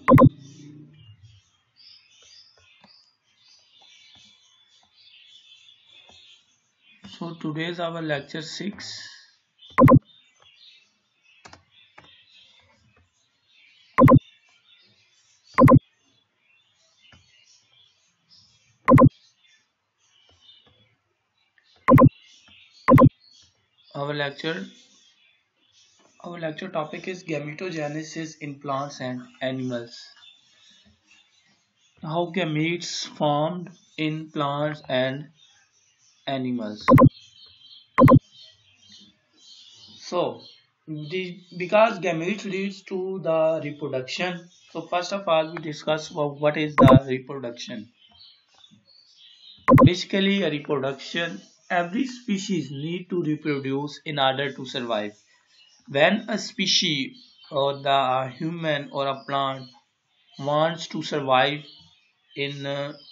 So today's our lecture 6. Our lecture our lecture topic is gametogenesis in plants and animals. How gametes formed in plants and animals. So because gametes leads to the reproduction. So first of all we discuss what is the reproduction. Basically a reproduction, every species need to reproduce in order to survive. When a species or the human or a plant wants to survive in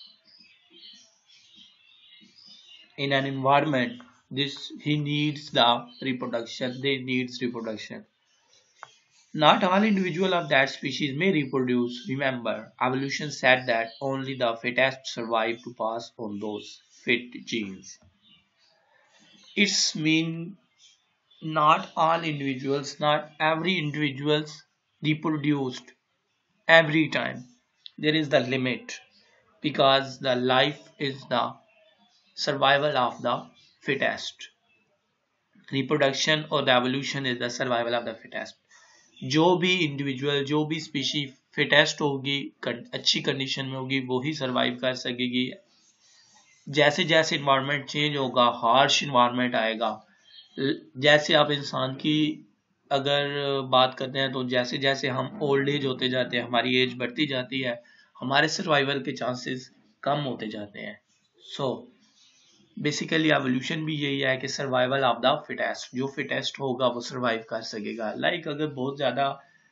in an environment, this he needs the reproduction. They needs reproduction. Not all individual of that species may reproduce. Remember, evolution said that only the fittest survive to pass on those fit genes. It's mean not all individuals, not every individuals reproduced every time. There is the limit because the life is the survival of the fittest. Reproduction or the evolution is the survival of the fittest. जो भी individual जो भी species fittest होगी अच्छी condition में होगी वो ही survive कर सकेगी. जैसे जैसे इन्वायरमेंट चेंज होगा हार्श इन्वायरमेंट आएगा. जैसे आप इंसान की अगर बात करते हैं तो जैसे जैसे हम ओल्ड एज होते जाते हैं हमारी एज बढ़ती जाती है हमारे सर्वाइवल के चांसेस कम होते जाते हैं. सो बेसिकली एवोल्यूशन भी यही है कि सर्वाइवल ऑफ द फिटेस्ट. जो फिटेस्ट होगा वो सर्वाइव कर सकेगा. लाइक अगर बहुत ज़्यादा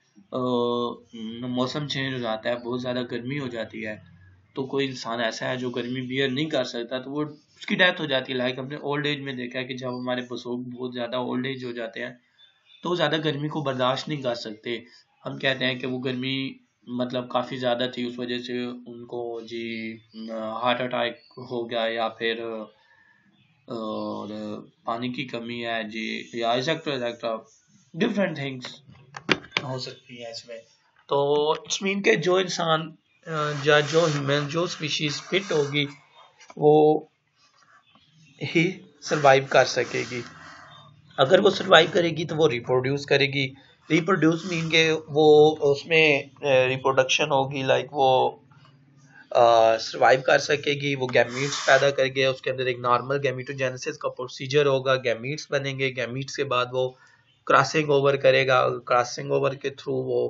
मौसम चेंज हो जाता है बहुत ज़्यादा गर्मी हो जाती है तो कोई इंसान ऐसा है जो गर्मी बियर नहीं कर सकता तो वो उसकी डेथ हो जाती है. लाइक हमने ओल्ड एज में देखा है कि जब हमारे बुजुर्ग बहुत ज़्यादा ओल्ड एज हो जाते हैं तो ज़्यादा गर्मी को बर्दाश्त नहीं कर सकते. हम कहते हैं कि वो गर्मी मतलब काफ़ी ज़्यादा थी उस वजह से उनको जी हार्ट अटैक हो गया या फिर और पानी की कमी है जी या एक्सेट्रा डिफरेंट थिंग्स हो सकती है इसमें. तो इट्स मीन के जो इंसान या जो ह्यूमन जो स्पीशीज फिट होगी वो ही सरवाइव कर सकेगी. अगर वो सरवाइव करेगी तो वो रिप्रोड्यूस करेगी. रिप्रोड्यूस मीन के वो उसमें रिप्रोडक्शन होगी लाइक वो सरवाइव कर सकेगी. वो गैमीट्स पैदा करके उसके अंदर एक नॉर्मल गैमीटोजेनेसिस का प्रोसीजर होगा. गैमीट्स बनेंगे. गैमीट्स के बाद वो क्रॉसिंग ओवर करेगा. क्रॉसिंग ओवर के थ्रू वो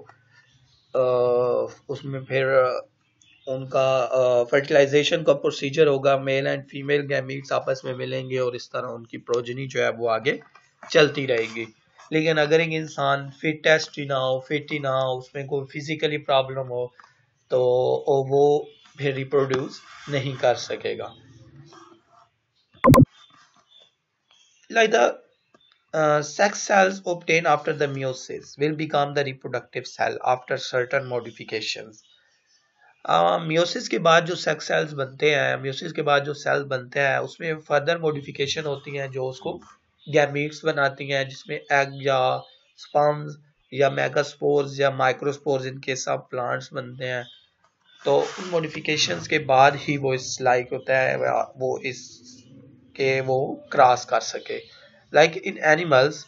उसमें फिर उनका फर्टिलाइजेशन का प्रोसीजर होगा. मेल एंड फीमेल गैमीट्स आपस में मिलेंगे और इस तरह उनकी प्रोजनी जो है वो आगे चलती रहेगी. लेकिन अगर एक इंसान फिटेस्ट ही ना हो फिट ही ना हो उसमें कोई फिजिकली प्रॉब्लम हो तो वो फिर रिप्रोड्यूस नहीं कर सकेगा. Like the sex cells obtained after the meiosis will become the reproductive cell after certain modifications. Meiosis के बाद जो सेक्स सेल्स बनते हैं मियोसिस के बाद जो सेल बनते हैं उसमें फर्दर मॉडिफिकेशन होती हैं जो उसको गैमीट्स बनाती हैं जिसमें एग या स्पर्म्स या मेगास्पोर्स या माइक्रोस्पोर्स इनके सब प्लांट्स बनते हैं. तो उन मॉडिफिकेशंस के बाद ही वो इस लाइक होता है वो इस के वो क्रॉस कर सके. Like in animals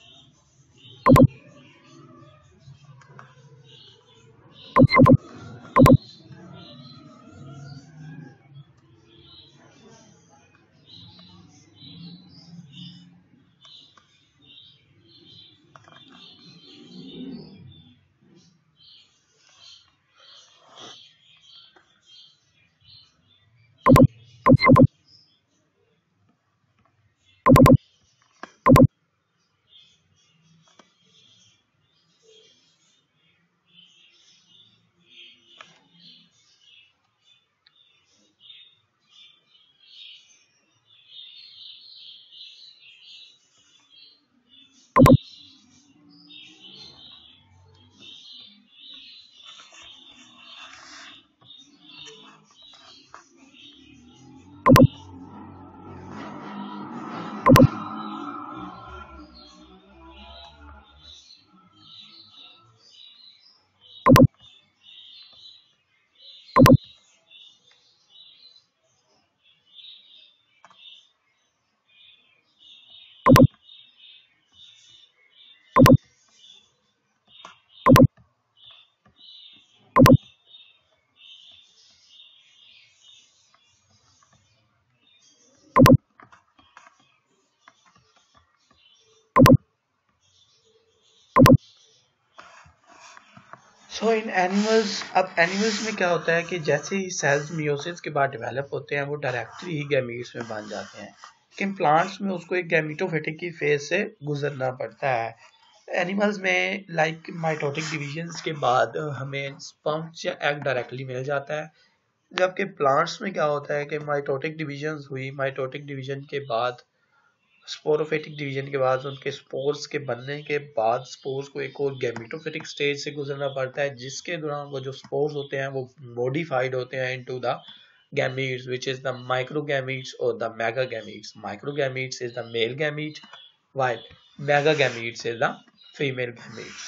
so in animals, अब एनिमल्स में क्या होता है कि जैसे ही सेल्स मियोसिस के बाद डेवलप होते हैं वो डायरेक्टली ही गैमीट्स में बन जाते हैं, लेकिन प्लांट्स में उसको एक गैमीटोफिटिक की फेज से गुजरना पड़ता है। एनिमल्स में लाइक माइटोटिक डिविजन्स के बाद हमें स्पर्म या एग डायरेक्टली मिल जाता है, जबकि प्लांट्स में क्या होता है कि माइटोटिक डिविजन्स हुई, माइटोटिक डिवीजन के बाद स्पोरोफिटिक डिवीजन के बाद उनके स्पोर्स के बनने के बाद स्पोर्स को एक और गैमेटोफिटिक स्टेज से गुजरना पड़ता है, जिसके दौरान वो जो स्पोर्स होते हैं वो मॉडिफाइड होते हैं into the gametes, which is the microgametes or the megagametes. Microgametes is the male gamete, while megagametes is the female gametes.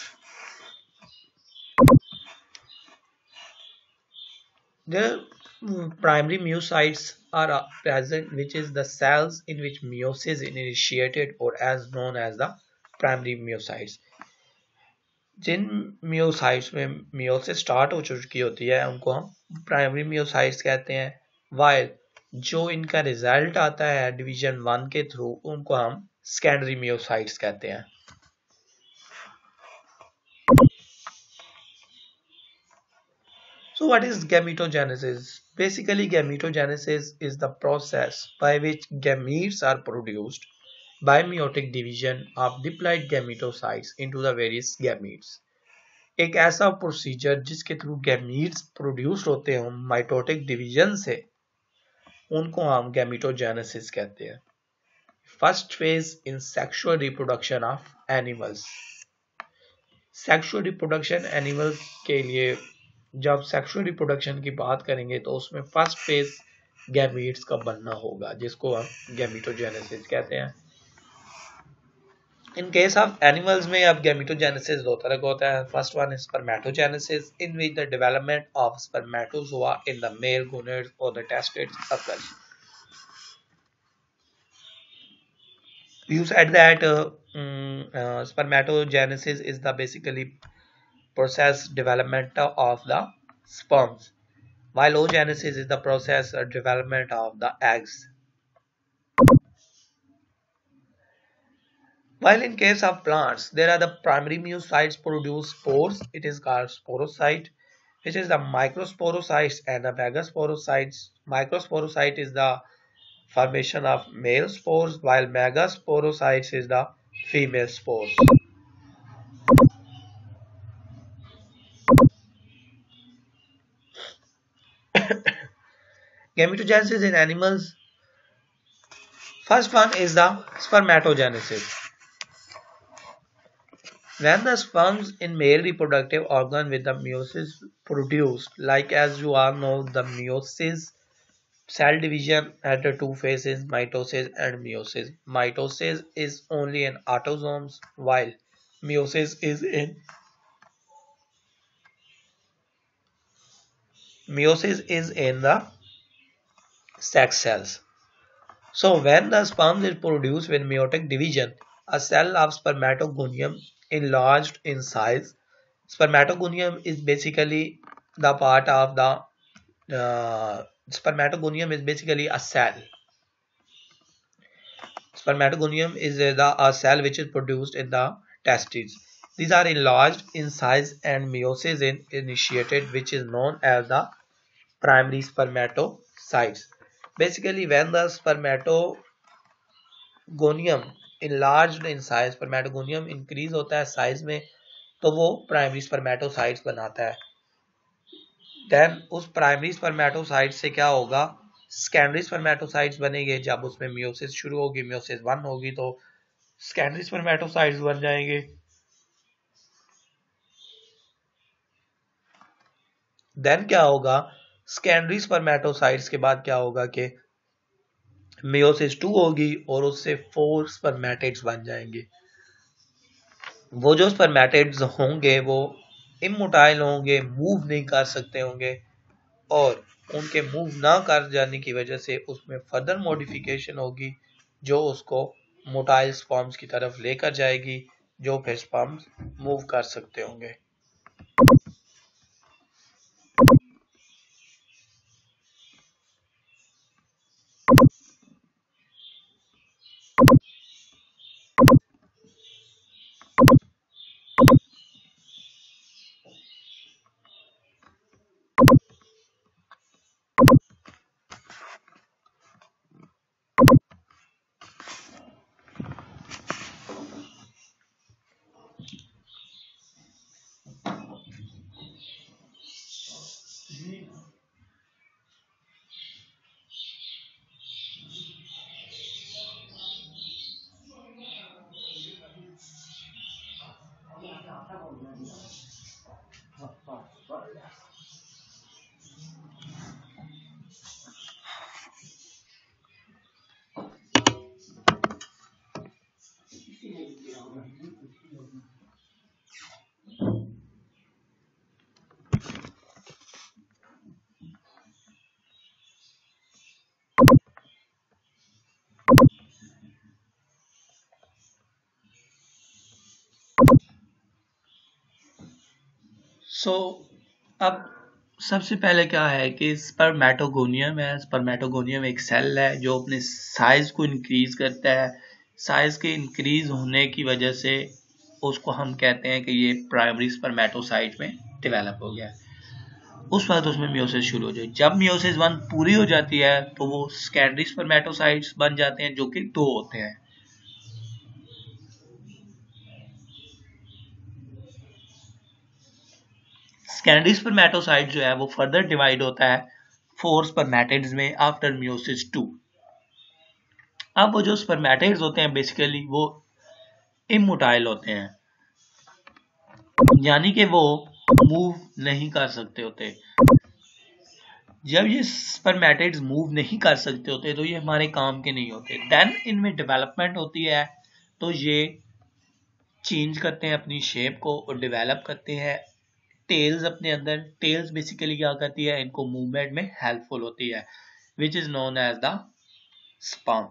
The primary myocytes are present, which is the cells in which meiosis is initiated, or as known as the primary myocytes. जिन myocytes में meiosis start हो चुकी होती है उनको हम primary म्योसाइट्स कहते हैं, वाइल जो इनका रिजल्ट आता है डिवीजन 1 के थ्रू उनको हम सेकेंडरी म्योसाइट्स कहते हैं। So what is gametogenesis? Basically, gametogenesis is the process by which gametes are produced by meiotic division of diploid gametocytes into the various gametes. एक ऐसा प्रोसीजर जिसके थ्रू गैमीट्स प्रोड्यूस होते हैं माइटोटिक डिवीजन से, उनको हम गैमेटोजेनेसिस कहते हैं। First phase in sexual reproduction of animals. Sexual reproduction animals के लिए जब सेक्सुअल रिप्रोडक्शन की बात करेंगे तो उसमें फर्स्ट फेज गैमीट्स का बनना होगा, जिसको हम गैमेटोजेनेसिस कहते हैं। In case of animals में अब गैमेटोजेनेसिस दो तरह का होता है। First one is spermatogenesis in which the development of spermatozoa in the male gonads और the testes occurs. You said that spermatogenesis is the basically process development of the sperms, while oogenesis is the process development of the eggs. While in case of plants, there are the primary myocytes produce spores. It is called sporocyte, which is the microsporocytes and the megasporocytes. Microsporocyte is the formation of male spores, while megasporocytes is the female spores. Gametogenesis in animals. First one is the spermatogenesis. When the sperms in male reproductive organ with the meiosis produced, like as you all know, the meiosis cell division had the two phases, mitosis and meiosis. Mitosis is only in autosomes, while meiosis is in the sex cells. So when the sperm is produced with meiotic division, a cell of spermatogonium enlarged in size. Spermatogonium is basically the part of the spermatogonium is basically a cell. Spermatogonium is a cell which is produced in the testes. These are enlarged in size and meiosis is initiated, which is known as the primary spermatocytes. Basically, when the spermatogonium enlarged in size, spermatogonium increase होता है size में, तो वो primary spermatocytes बनाता है। Then उस primary spermatocyte से क्या होगा, सेकेंडरी स्पर्मेटोसाइट्स बनेंगे। जब उसमें मियोसिस शुरू होगी, मियोसिस 1 होगी, तो सेकेंडरी स्पर्मेटोसाइट्स बन जाएंगे। देन क्या होगा, सेकेंडरी स्पर्मेटोसाइट्स के बाद क्या होगा कि मेयोसिस 2 होगी और उससे 4 स्पर्मेटिड्स बन जाएंगे। वो जो स्पर्मेटिड्स होंगे वो इमोटाइल होंगे, मूव नहीं कर सकते होंगे, और उनके मूव ना कर जाने की वजह से उसमें फर्दर मॉडिफिकेशन होगी जो उसको मोटाइल स्पर्म्स की तरफ लेकर जाएगी, जो फिर स्पर्म्स मूव कर सकते होंगे। सो अब सबसे पहले क्या है कि स्पर्मेटोगोनियम है। स्पर्मेटोगोनियम एक सेल है जो अपने साइज को इंक्रीज करता है। साइज के इंक्रीज होने की वजह से उसको हम कहते हैं कि ये प्राइमरी स्पर्मेटोसाइट में डेवलप हो गया है। उस वक्त उसमें मियोसिस शुरू हो जाए। जब मियोसिस 1 पूरी हो जाती है तो वो सेकेंडरी स्पर्मेटोसाइट्स बन जाते हैं जो कि 2 होते हैं। सेकेंडरी स्पर्मेटोसाइट जो है वो फर्दर डिवाइड होता है 4 स्पर्मेटिड्स में आफ्टर मियोसिस 2। अब वो जो स्पर्मेटिड्स होते हैं बेसिकली वो इमोटाइल होते हैं, यानी कि वो मूव नहीं कर सकते होते। जब ये स्पर्मेटिड्स मूव नहीं कर सकते होते तो ये हमारे काम के नहीं होते। देन इनमें डेवलपमेंट होती है तो ये चेंज करते हैं अपनी शेप को और डेवलप करते हैं टेल्स अपने अंदर। टेल्स बेसिकली क्या करती है, इनको मूवमेंट में हेल्पफुल होती है, which is known as the sperm.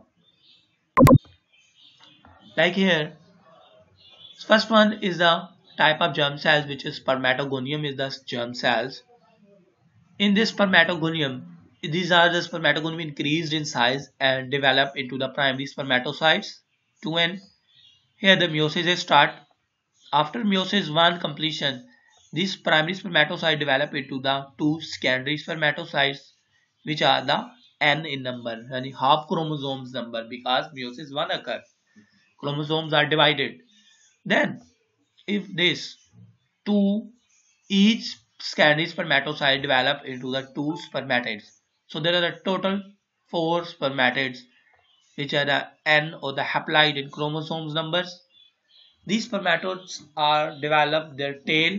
Like here, first one is the type of germ cells, which is spermatogonium is the germ cells. In this spermatogonium, these are the spermatogonium increased in size and develop into the primary spermatocytes. 2n. Here the meiosis is start. After meiosis 1 completion, these primary spermatocytes develop into the 2 secondary spermatocytes, which are the n in number, yani half chromosomes number, because meiosis 1 occur. Chromosomes are divided. Then, if this two each secondary spermatocyte develop into the 2 spermatids, so there are a total 4 spermatids, which are the n or the haploid in chromosomes numbers. These spermatodes are develop their tail,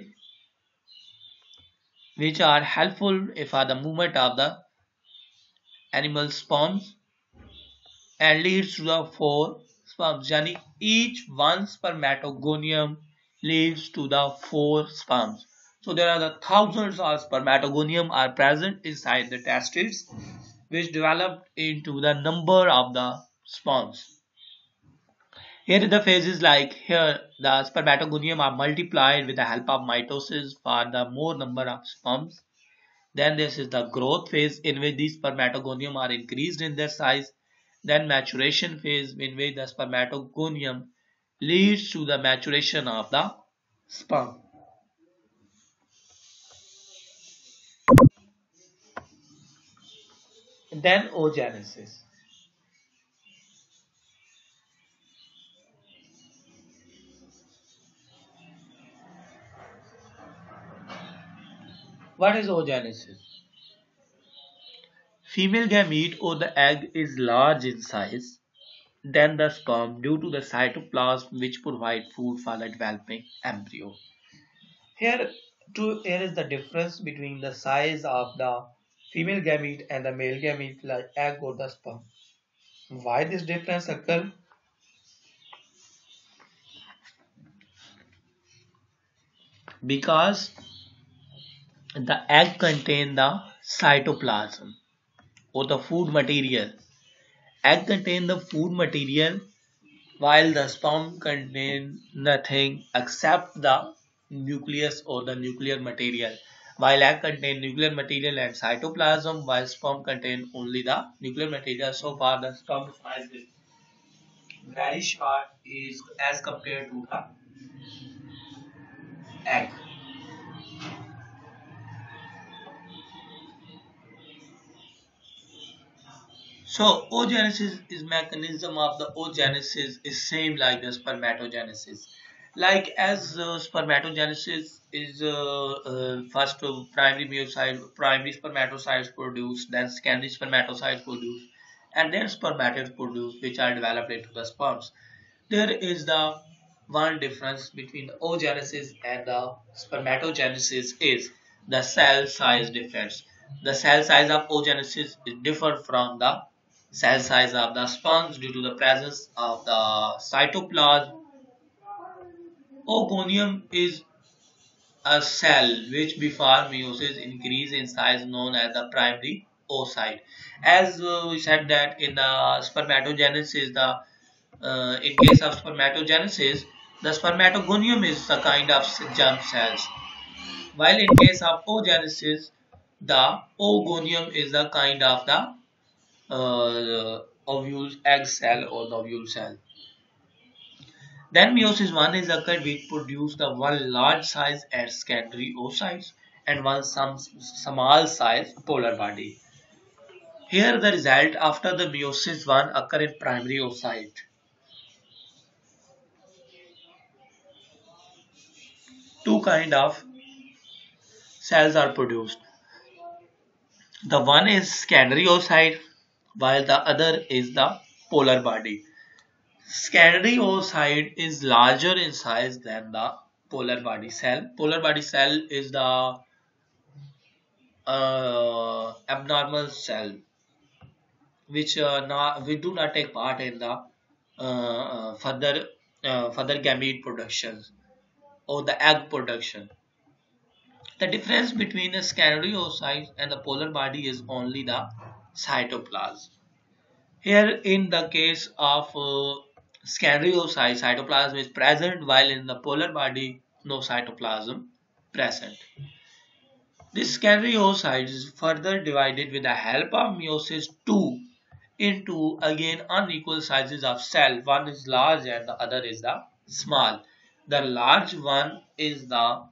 which are helpful for the movement of the animal sperms, and leads to the 4 sperms. Yani each one spermatogonium leads to the 4 sperms. So there are the thousands of spermatogonium are present inside the testes, which developed into the number of the sperms. Here the phases like here the spermatogonium are multiplied with the help of mitosis for the more number of sperms. Then this is the growth phase in which these spermatogonium are increased in their size. Then maturation phase in which the spermatogonium leads to the maturation of the sperm. Then oogenesis. What is oogenesis? Female gamete or the egg is large in size than the sperm due to the cytoplasm which provide food for the developing embryo. Here, here is the difference between the size of the female gamete and the male gamete like egg or the sperm. Why this difference occur? Because the egg contain the cytoplasm or the food material. Egg contain the food material while the sperm contain nothing except the nucleus or the nuclear material. While egg contain nuclear material and cytoplasm, while sperm contain only the nuclear material. So far, the sperm size is very short is as compared to the egg. So oogenesis is mechanism of the oogenesis is same like the spermatogenesis. Like as spermatogenesis is first primary meiocyte, primary spermatocytes produced, then secondary spermatocytes produced, and then spermatids produced, which are developed into the sperms. There is the one difference between the oogenesis and the spermatogenesis is the cell size difference. The cell size of oogenesis is different from the cell size of the sponge due to the presence of the cytoplasm. Ogonium is a cell which before meiosis increase in size known as the primary oocyte. As we said that in the spermatogenesis, in case of spermatogenesis, the spermatogonium is the kind of germ cells, while in case of oogenesis, the oogonium is the kind of the ovule egg cell or the ovule cell. Then meiosis one is occurred which produce the one large size and secondary oocytes and one some small size polar body. Here the result after the meiosis one occur in primary oocyte. Two kind of cells are produced. The one is secondary oocyte while the other is the polar body. Secondary oocyte is larger in size than the polar body cell. Polar body cell is the abnormal cell which we do not take part in the further gamete production or the egg production. The difference between the secondary oocyte and the polar body is only the cytoplasm. Here in the case of secondary oocyte, cytoplasm is present while in the polar body no cytoplasm present. This secondary oocyte is further divided with the help of meiosis II into again unequal sizes of cell. One is large and the other is the small. The large one is the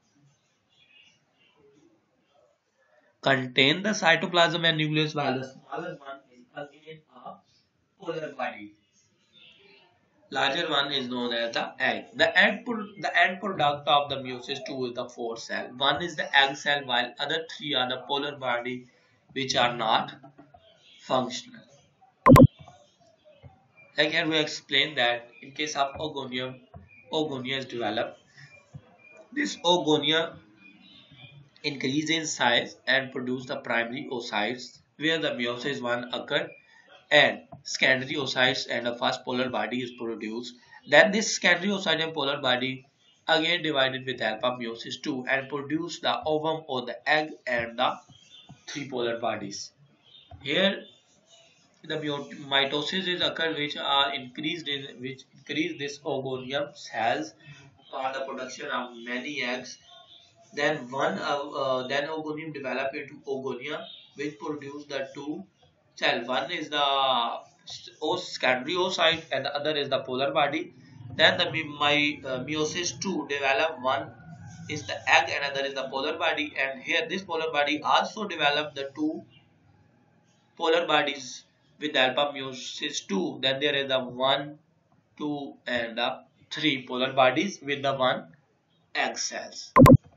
contain the cytoplasm and nucleus while the smaller one is again a polar body. Larger one is known as the egg. The end product of the meiosis two is the four cell. One is the egg cell while other three are the polar body which are not functional. Like here we explained that in case of oogonia is developed. This oogonia increase in size and produce the primary oocytes where the meiosis one occurred and secondary oocytes and the first polar body is produced. Then this secondary oocyte and polar body again divided with help of meiosis II and produce the ovum or the egg and the three polar bodies. Here the mitosis is occurred which are increased in which increase this oogonium cells for the production of many eggs. Then oogonium develop into oogonia which produce the two cell. One is the secondary oocyte and the other is the polar body. Then the meiosis two develop one is the egg and other is the polar body, and here this polar body also develop the two polar bodies with the help of meiosis two. Then there is the one, two, and the three polar bodies with the one egg cells.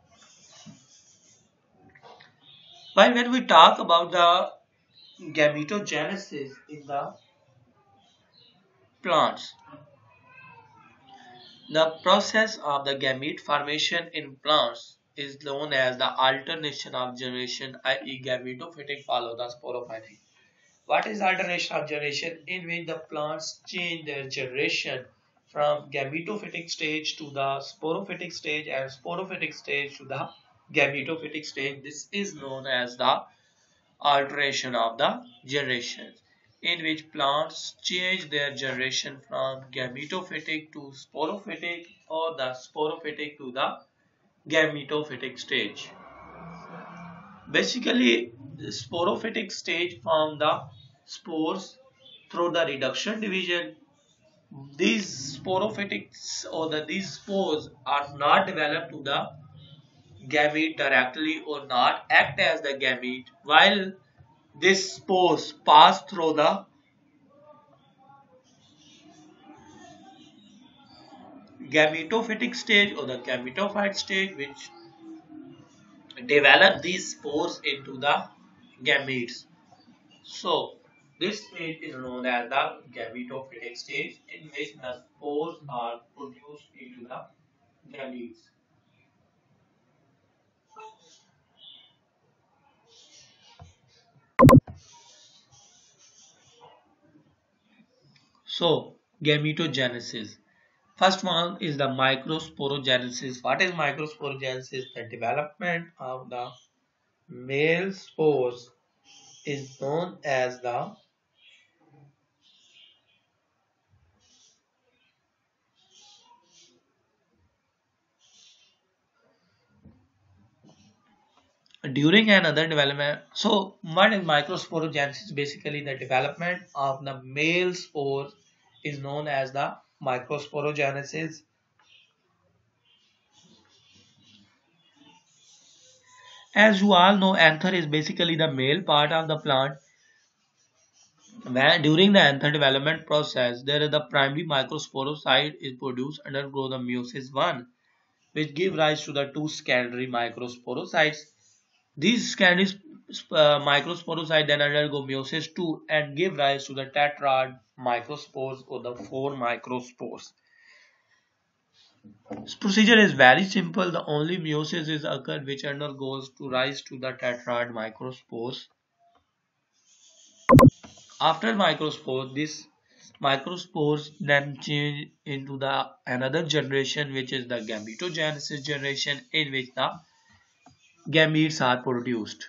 While when we talk about the gametogenesis in the plants, the process of the gamete formation in plants is known as the alternation of generation, i.e. gametophytic follow the sporophytic. What is alternation of generation? In which the plants change their generation from gametophytic stage to the sporophytic stage and sporophytic stage to the gametophytic stage. This is known as the alteration of the generations, in which plants change their generation from gametophytic to sporophytic or the sporophytic to the gametophytic stage. Basically, the sporophytic stage form the spores through the reduction division. These sporophytics or these spores are not developed to the gamete directly or not act as the gamete, while these spores pass through the gametophytic stage or the gametophyte stage, which develop these spores into the gametes. So, this stage is known as the gametophytic stage, in which the spores are produced into the gametes. So, gametogenesis. First one is the microsporogenesis. What is microsporogenesis? The development of the male spores is known as the during another development. So, what is microsporogenesis? Basically, the development of the male spores is known as the microsporogenesis. As you all know, anther is basically the male part of the plant. When during the anther development process, there is the primary microsporocyte is produced undergo the meiosis one, which give rise to the two secondary microsporocytes. These secondary microsporocytes then undergo meiosis two and give rise to the tetrad microspores or the four microspores. This procedure is very simple. The only meiosis is occurred which undergoes to rise to the tetrad microspores. After microspores, these microspores then change into the another generation, which is the gametogenesis generation, in which the gametes are produced.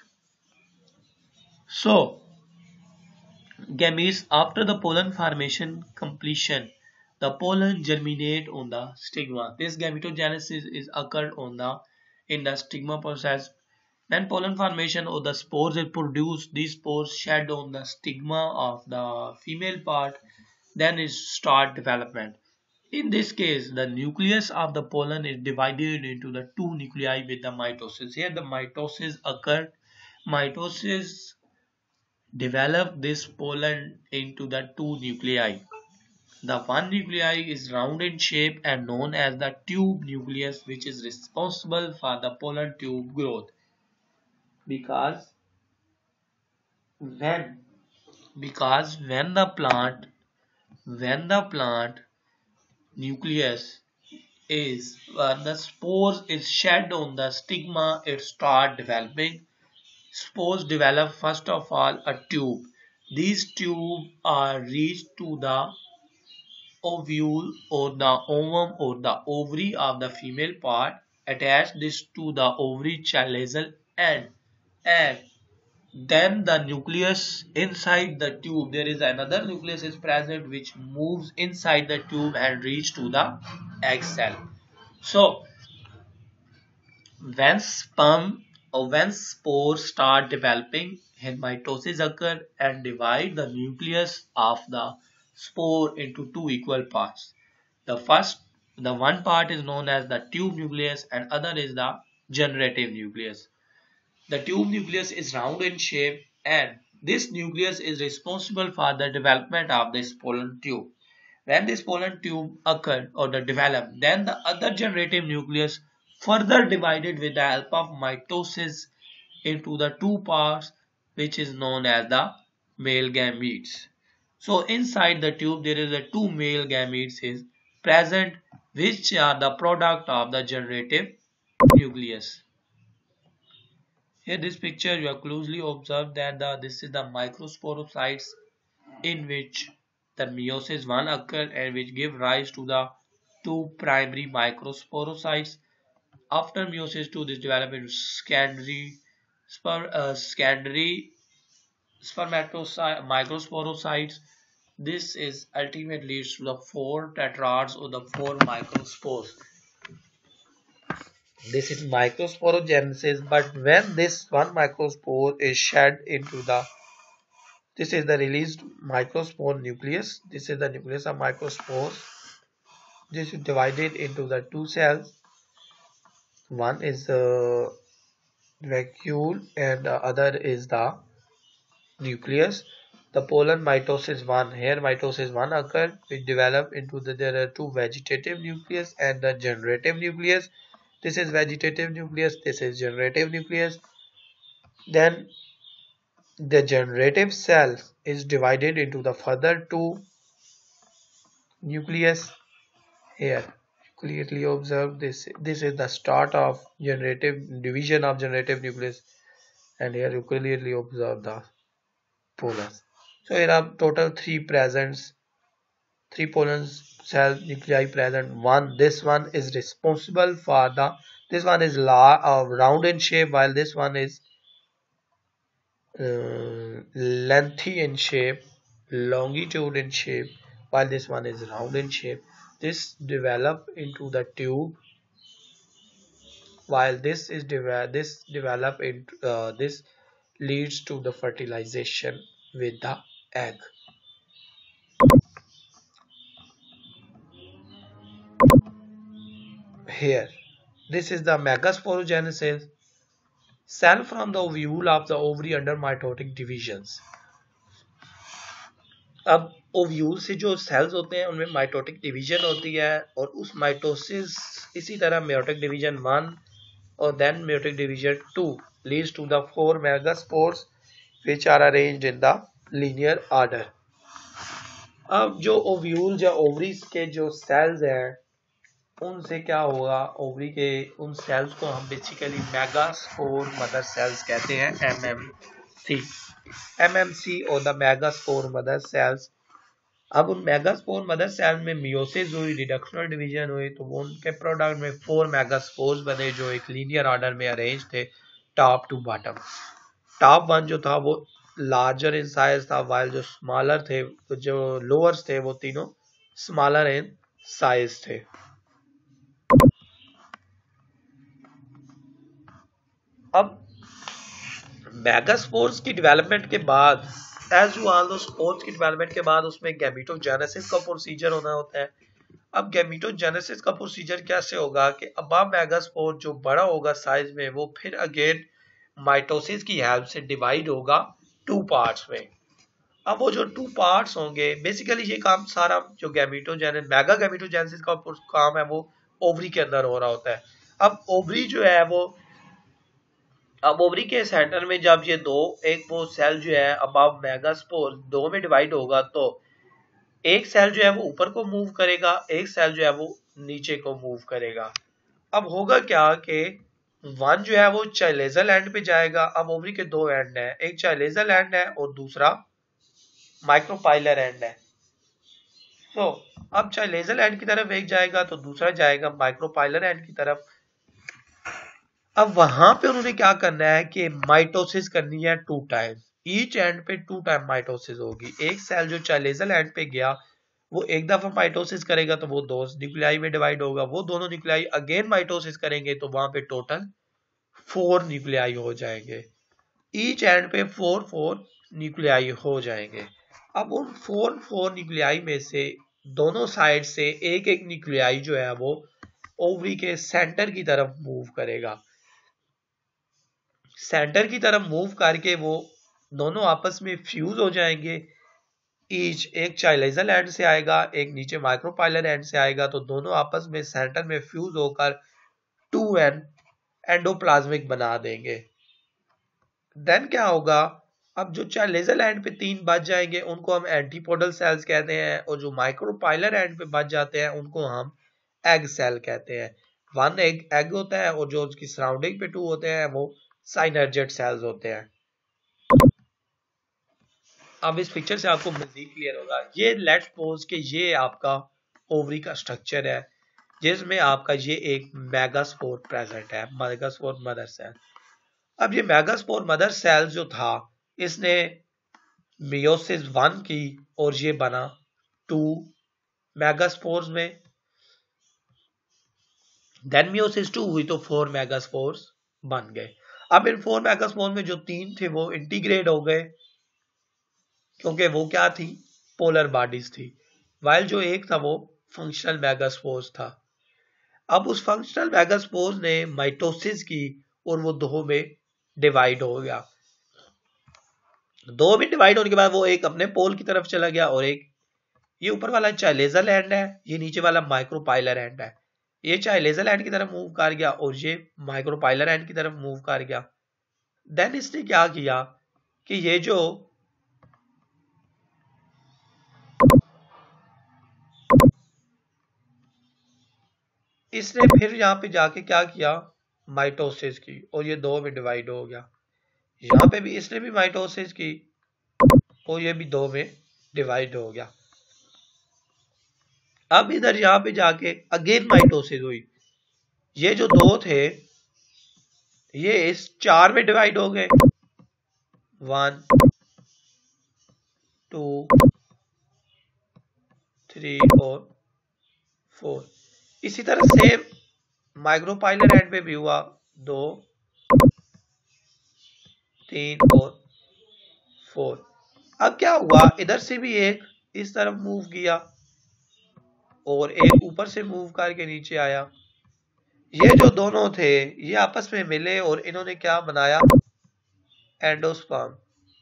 So, gametes after the pollen formation completion, the pollen germinate on the stigma. This gametogenesis is occurred on the in the stigma process. Then pollen formation or the spores is produced. These spores shed on the stigma of the female part. Then is start development. In this case, the nucleus of the pollen is divided into the two nuclei with the mitosis. Here the mitosis occurred. Mitosis develop this pollen into the two nuclei. The one nuclei is round in shape and known as the tube nucleus, which is responsible for the pollen tube growth. Because when because when the plant nucleus is the spores is shed on the stigma, it start developing. Spores develop first of all a tube. These tubes are reached to the ovule or the ovum or the ovary of the female part. Attach this to the ovary chalazial end, and then the nucleus inside the tube, there is another nucleus is present which moves inside the tube and reach to the egg cell. So when sperm or when spores start developing, mitosis occur and divide the nucleus of the spore into two equal parts. The one part is known as the tube nucleus and other is the generative nucleus. The tube nucleus is round in shape and this nucleus is responsible for the development of this pollen tube. When this pollen tube occurred or the developed, then the other generative nucleus further divided with the help of mitosis into the two parts, which is known as the male gametes. So inside the tube there is a two male gametes is present, which are the product of the generative nucleus. Here this picture you have closely observed that this is the microsporocytes in which the meiosis 1 occur and which give rise to the two primary microsporocytes. After meiosis 2 this develop into secondary microsporocytes. This is ultimately leads to the four tetrads or the four microspores. This is microsporogenesis, but when this one microspore is shed into the, this is the released microspore nucleus. This is the nucleus of microspores. This is divided into the two cells. One is the vacuole and the other is the nucleus. The pollen mitosis 1, here mitosis 1 occurred, which develop into the, there are two vegetative nucleus and the generative nucleus. This is vegetative nucleus, this is generative nucleus. Then the generative cell is divided into the further two nucleus. Here clearly observe this. This is the start of generative division of generative nucleus, and here you clearly observe the pollen. So here are total three presents, three pollen cell nuclei present. One, this one is responsible for the, this one is round in shape, while this one is lengthy in shape, longitude in shape, while this one is round in shape. This develop into the tube, while this is develop into this leads to the fertilization with the egg. Here, this is the megasporogenesis. Cell from the ovule of the ovary under mitotic divisions. अब ovule से जो sales होते हैं उनमें mitotic division होती है और उस माइटोसिस इसी तरह मेयोटिक डिवीजन 1 और then meiotic division 2 leads to the four megaspores which are arranged in the linear order. अब जो ओव्यूल या ओवरीज के जो सेल्स हैं उनसे क्या होगा, ओवरी के उन सेल्स को हम बेसिकली मेगास्पोर मदर सेल्स कहते हैं, एमएमसी और द मेगास्पोर मदर सेल्स। अब उन मेगास्पोर मदर सेल में मियोसिस हुई, रिडक्शनल डिवीजन हुई, तो वो उनके प्रोडक्ट में फोर मेगास्पोर्स बने जो एक लीनियर ऑर्डर में अरेंज थे top to bottom. Top one जो था वो लार्जर इन साइज था, वाइल जो स्मॉलर थे, जो लोअर्स थे वो तीनों स्मॉलर इन साइज थे। अब मेगास्पोर्स की डेवलपमेंट के बाद, as you all know, spores की डेवलपमेंट के बाद उसमें गैमेटोजेनेसिस का प्रोसीजर होना होता है। अब गैमेटोजेनेसिस का प्रोसीजर कैसे होगा कि अब मेगास्पोर जो बड़ा होगा साइज में वो फिर अगेन माइटोसिस की हेल्प से डिवाइड होगा टू पार्ट्स में। अब वो जो टू पार्ट्स होंगे, बेसिकली ये काम सारा जो मेगा गैमेटोजेनेसिस का काम है वो ओवरी के अंदर हो रहा होता है। अब ओवरी जो है वो, अब ओवरी के सेंटर में जब ये दो, एक वो सेल जो है अबव मेगास्पोर दो में डिवाइड होगा, तो एक सेल जो है वो ऊपर को मूव करेगा, एक सेल जो है वो नीचे को मूव करेगा। अब होगा क्या कि वन जो है वो चाइलेजल एंड पे जाएगा। अब ओवरी के दो एंड है, एक चाइलेजल एंड है और दूसरा माइक्रोपाइलर एंड है। तो अब चाइलेजल एंड की तरफ एक जाएगा तो दूसरा जाएगा माइक्रोपाइलर एंड की तरफ। अब वहां पे उन्होंने क्या करना है कि माइटोसिस करनी है टू टाइम, ईच एंड पे टू टाइम माइटोसिस होगी। एक सेल जो चाइलेजल एंड पे गया वो एक दफा माइटोसिस करेगा तो वो दो न्यूक्लियाई में डिवाइड होगा, वो दोनों न्यूक्लियाई अगेन माइटोसिस करेंगे तो वहां पे टोटल 4 न्यूक्लियाई हो जाएंगे। ईच एंड पे 4 न्यूक्लियाई हो जाएंगे। अब उन 4 न्यूक्लियाई में से दोनों साइड से एक एक न्यूक्लियाई जो है वो ओवरी के सेंटर की तरफ मूव करेगा। सेंटर की तरफ मूव करके वो दोनों आपस में फ्यूज हो जाएंगे। ईच एक चाइलेजल एंड से आएगा, एक नीचे माइक्रोपाइलर एंड से आएगा, तो दोनों आपस में सेंटर में फ्यूज होकर 2n एंडोप्लाज्मिक बना देंगे। देन क्या होगा, अब जो चाइलेजल एंड पे 3 बच जाएंगे उनको हम एंटीपोडल सेल्स कहते हैं, और जो माइक्रोपाइलर एंड पे बच जाते हैं उनको हम एग सेल कहते हैं। वन एग होता है और जो उसकी सराउंडिंग पे 2 होते हैं वो साइनर्जेट सेल्स होते हैं। अब इस पिक्चर से आपको मजीद क्लियर होगा। ये लेट्स सपोज कि ये आपका ओवरी का स्ट्रक्चर है जिसमें आपका ये एक मेगास्पोर प्रेजेंट है, मेगास्पोर मदर सेल। अब ये मेगास्पोर मदर सेल जो था इसने मियोसिस 1 की और ये बना 2 मेगास्पोर्स में, देन मियोसिस 2 हुई तो 4 मेगास्पोर्स बन गए। अब इन 4 मेगास्पोर्स में जो 3 थे वो इंटीग्रेट हो गए क्योंकि वो क्या थी, पोलर बॉडीज थी, वाइल जो एक था वो फंक्शनल मेगास्पोर्स था। अब उस फंक्शनल मेगास्पोर्स ने माइटोसिस की और वो दो में डिवाइड हो गया। दो में डिवाइड होने के बाद वो एक अपने पोल की तरफ चला गया और एक ये ऊपर वाला चाहे लेजर एंड है, ये नीचे वाला माइक्रोपाइलर एंड है, ये चाहे लेजर एंड की तरफ मूव कर गया और ये माइक्रोपाइलर एंड की तरफ मूव कर गया। देन इसने क्या किया कि ये जो इसने फिर यहाँ पे जाके क्या किया, माइटोसिस की और ये दो में डिवाइड हो गया। यहाँ पे भी इसने भी माइटोसिस की और ये भी दो में डिवाइड हो गया। अब इधर यहाँ पे जाके अगेन माइटोसिस हुई, ये जो दो थे ये इस 4 में डिवाइड हो गए, 1 2 3 और 4। इसी तरह सेम माइक्रोपाइलर एंड पे भी हुआ, 2 3 और 4। अब क्या हुआ, इधर से भी एक इस तरफ मूव किया और एक ऊपर से मूव करके नीचे आया। ये जो दोनों थे ये आपस में मिले और इन्होंने क्या बनाया, एंडोस्पर्म।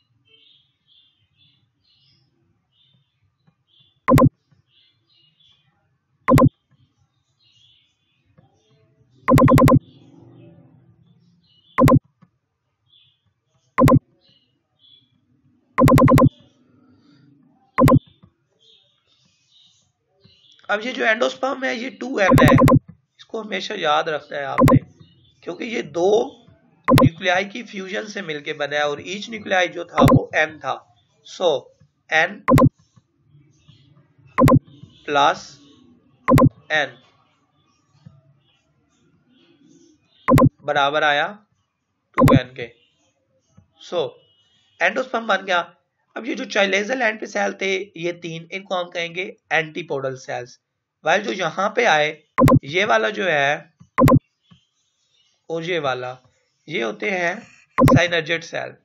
अब ये जो एंडोस्पर्म है ये 2n है, इसको हमेशा याद रखना है आपने, क्योंकि ये दो न्यूक्लियाई की फ्यूजन से मिलके बना है और ईच न्यूक्लियाई जो था वो n था। सो n प्लस n बराबर आया 2n के। सो एंडोस्पर्म बन गया। अब ये जो चाइलेजल एंड पे सेल थे ये 3, इनको हम कहेंगे एंटीपोडल सेल्स। वाइल जो यहां पे आए ये वाला जो है और ये वाला ये होते हैं साइनर्जेट सेल।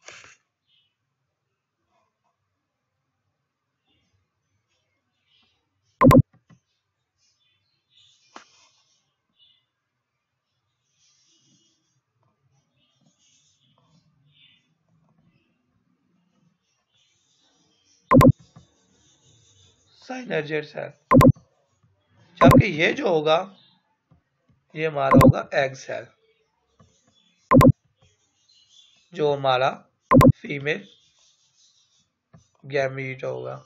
साइनर्जेट सेल, जबकि ये जो होगा ये हमारा होगा एग सेल, जो हमारा फीमेल गैमीट होगा।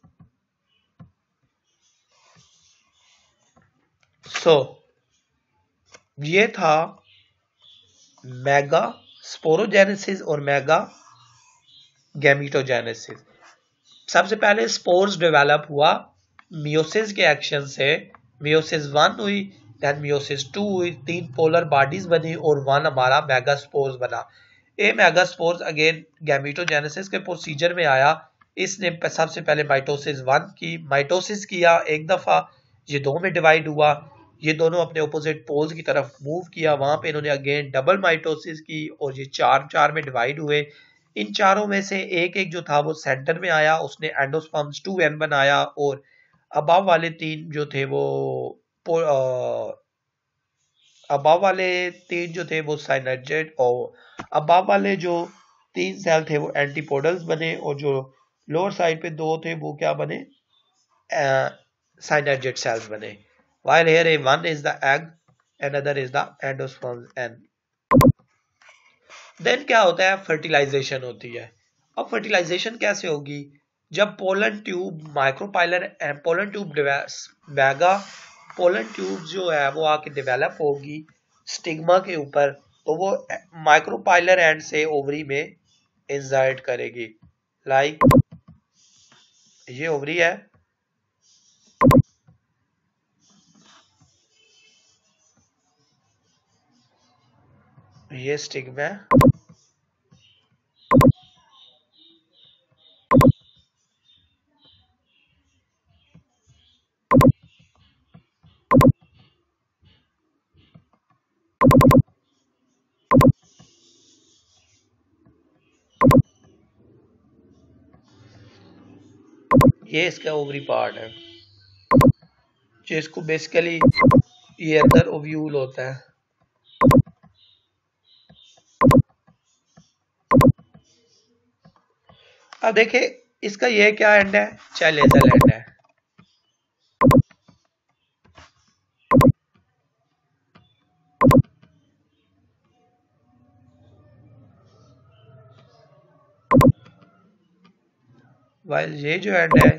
सो ये था मेगा स्पोरोजेनेसिस और मेगा गैमीटोजेनेसिस। सबसे पहले स्पोर्स डेवलप हुआ मियोसिस के एक्शन से, मियोसिस 1 हुई, देन मियोसिस 2 हुई, 3 पोलर बॉडीज बनी और 1 हमारा मेगास्पोर्स बना। ये मेगास्पोर्स अगेन गैमीटोजेनेसिस के प्रोसीजर में आया। इसने सबसे पहले माइटोसिस 1 की, माइटोसिस किया एक दफा, ये दो में डिवाइड हुआ, ये दोनों अपने ऑपोजिट पोल्स की तरफ मूव किया, वहां पे इन्होंने अगेन डबल माइटोसिस की और ये 4 में डिवाइड हुए। इन चारों में से एक एक जो था वो सेंटर में आया, उसने एंडोस्पर्म्स 2n बनाया और अबव वाले 3 जो थे वो अबव वाले 3 जो थे वो साइनर्जेट और अबव वाले जो 3 सेल थे वो एंटीपोडल्स बने और जो लोअर साइड पे 2 थे वो क्या बने, साइनर्जेट सेल्स बने। While here one is the egg, another is the endosperm n. Then क्या होता है, फर्टिलाइजेशन होती है। अब फर्टिलाइजेशन कैसे होगी, जब pollen tube micropylar pollen tube mega pollen tube जो है वो आके डेवलप होगी स्टिग्मा के ऊपर, तो वो माइक्रोपाइलर एंड से ओवरी में इंसर्ट करेगी। लाइक ये ओवरी है, ये स्टिग्मा है, ये इसका ओवरी पार्ट है जिसको बेसिकली ये अंदर ओव्यूल होता है। अब देखिए इसका ये क्या एंड है, चाइलेजल एंड है। वाइल ये जो एंड है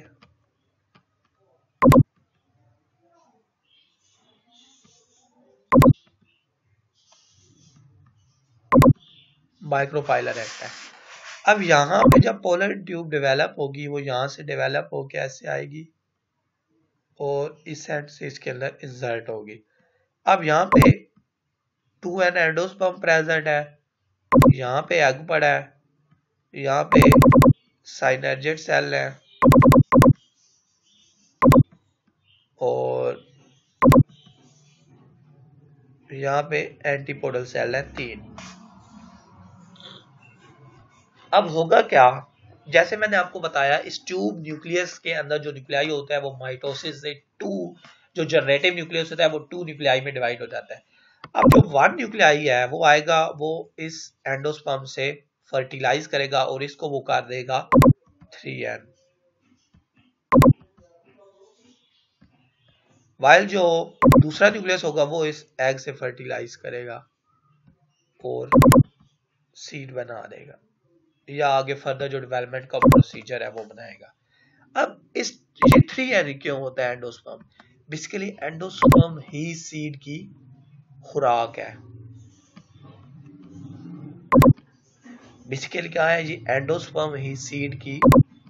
माइक्रोपाइलर एंड है। अब यहाँ पे जब पोलर ट्यूब डेवलप होगी वो यहाँ से डेवलप होके ऐसे आएगी और इस एंड से इसके अंदर इंसर्ट होगी। अब यहाँ पे 2n एंडोस्पर्म प्रेजेंट है, यहाँ पे एग पड़ा है, यहाँ पे साइनर्जेट सेल है और यहाँ पे एंटीपोडल सेल है 3। अब होगा क्या, जैसे मैंने आपको बताया इस ट्यूब न्यूक्लियस के अंदर जो न्यूक्लियाई होता है वो माइटोसिस से टू, जो जनरेटिव न्यूक्लियस होता है वो 2 न्यूक्लियाई में डिवाइड हो जाता है। अब जो 1 न्यूक्लियाई है वो आएगा, वो इस एंडोस्पर्म से फर्टिलाइज करेगा और इसको वो कर देगा 3n। वाइल जो दूसरा न्यूक्लियस होगा वो इस एग से फर्टिलाइज करेगा और सीड बना देगा या आगे फर्दर जो डेवलपमेंट का प्रोसीजर है वो बनाएगा। अब इस ये 3n क्यों होता है एंडोस्पर्म, बेसिकली एंडोस्पर्म ही सीड की खुराक है। बेसिकली क्या है, ये एंडोस्पर्म ही सीड की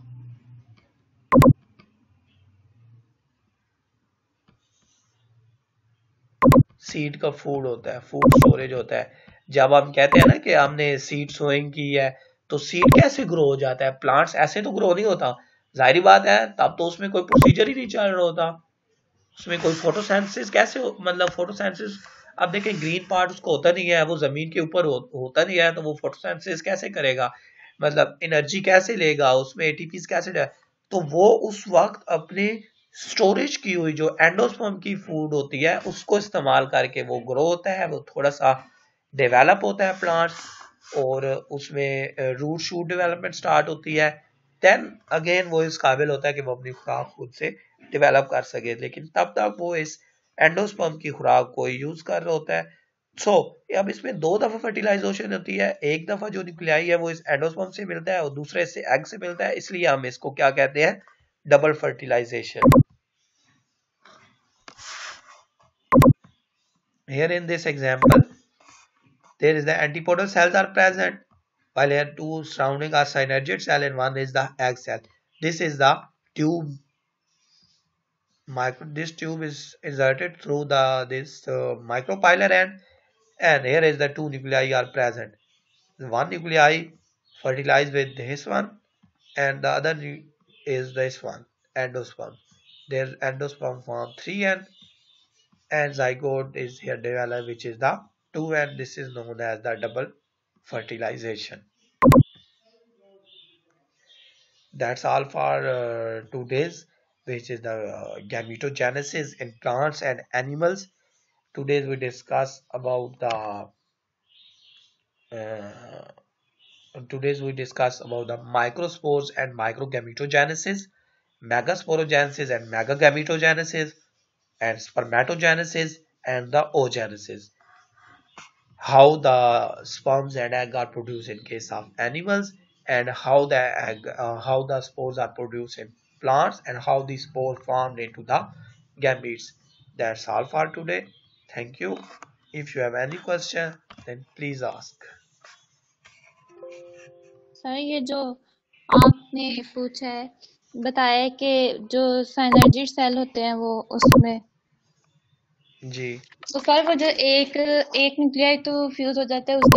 सीड का फूड होता है, फूड स्टोरेज होता है। जब हम कहते हैं ना कि हमने सीड सोइंग की है तो सीड कैसे ग्रो हो जाता है, प्लांट्स ऐसे तो ग्रो नहीं होता, जाहिर बात है तब तो उसमें कोई प्रोसीजर ही नहीं चल रहा होता, उसमें कोई फोटोसिंथेसिस कैसे मतलब फोटोसिंथेसिस, अब देखें ग्रीन पार्ट उसको होता नहीं है, वो जमीन के ऊपर होता नहीं है, तो वो फोटोसिंथेसिस कैसे करेगा, मतलब एनर्जी कैसे लेगा, उसमें एटीपी कैसे लेगा? तो वो उस वक्त अपने स्टोरेज की हुई जो एंडोस्पर्म की फूड होती है उसको इस्तेमाल करके वो ग्रो होता है, वो थोड़ा सा डेवलप होता है प्लांट और उसमें रूट शूट डेवलपमेंट स्टार्ट होती है। देन अगेन वो इस काबिल होता है कि वो अपनी खुराक खुद से डेवलप कर सके, लेकिन तब तक वो इस एंडोस्पर्म की खुराक को यूज कर रहा होता है। सो अब इसमें 2 दफा फर्टिलाइजेशन होती है, एक दफा जो न्यूक्लियाई है वो इस एंडोस्पर्म से मिलता है और दूसरे से एग से मिलता है, इसलिए हम इसको क्या कहते हैं, double fertilisation. Here in this example, there is the antipodal cells are present, while here two surrounding are synergid cell and one is the egg cell. This is the tube. This tube is inserted through the this micropylar end, and here is the 2 nuclei are present. One nuclei fertilized with this one, and the other is this one, endosperm. Their endosperm form 3n, and zygote is here developed, which is the 2n. This is known as the double fertilization. That's all for today's, which is the gametogenesis in plants and animals. Today we discuss about the uh, microspores and microgametogenesis, megasporogenesis and megagametogenesis, and spermatogenesis and the oogenesis. How the sperms and egg are produced in case of animals, and how the spores are produced in plants, and how the spores formed into the gametes. That's all for today. Thank you. If you have any question, then please ask. Sir ये जो आपने पूछा है बताया है कि जो synergy cell होते हैं वो उसमें जी तो सर वो जो एक एक न्यूक्लियाइड तो फ्यूज हो जाता है उसके